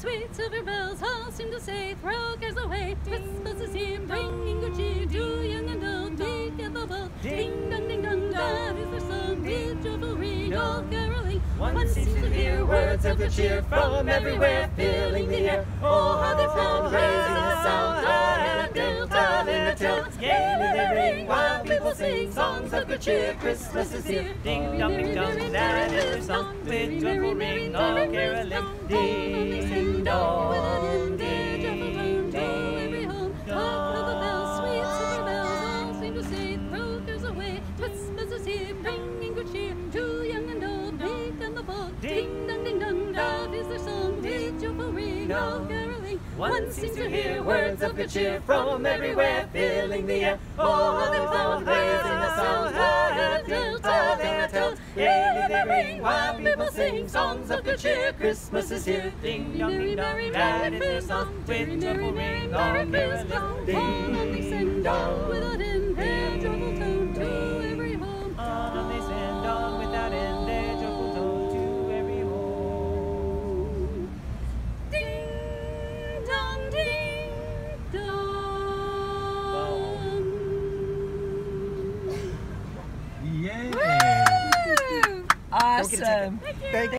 sweet silver bells all seem to say, throw cares away, Christmas is here, bringing good cheer to young and old, big and little. Ding dong, that is their song, with joyful ring, all caroling. One seems to hear words of good cheer from everywhere, filling the air. Oh, how they pound, raising the sound, and they'll telling the tale. Gaily they ring while people sing songs of good cheer. Christmas is here. Ding dong, that is their song, with joyful ring, all caroling. Ding dong, ding dong, every home. Hark to the bells, sweet silver bells, all seem to say, throw cares away. Christmas is here, bringing good cheer to young and old, big and the bold. Ding dong, that is their song, with joyful ring, all caroling. One seems to hear words of good cheer from everywhere, filling the air. Oh, how they pound, raising the sound, and they'll telling the tale. Gaily they ring while people sing songs of good cheer. Christmas is here. Ding dong, that is their song, with joyful ring, all caroling. Ding dong, without end, their joyful tone to every home. On they send on without end, their joyful tone to every home. Ding dong, ding dong. Yay! Awesome. Thank you.